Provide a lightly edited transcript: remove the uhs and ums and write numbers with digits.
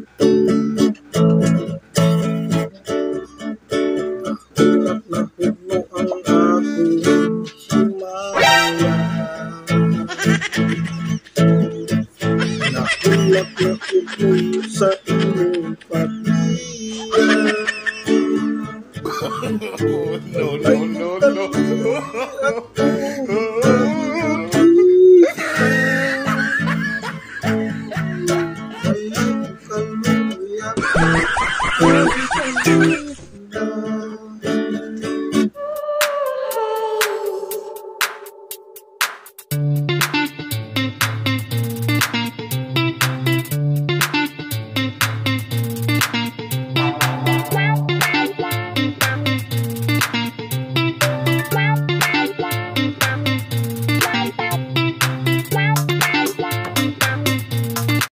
Nahulak na hugno ang aking himala. Nahulak na hugno sa inyong pag-ibig. No, no, no, no.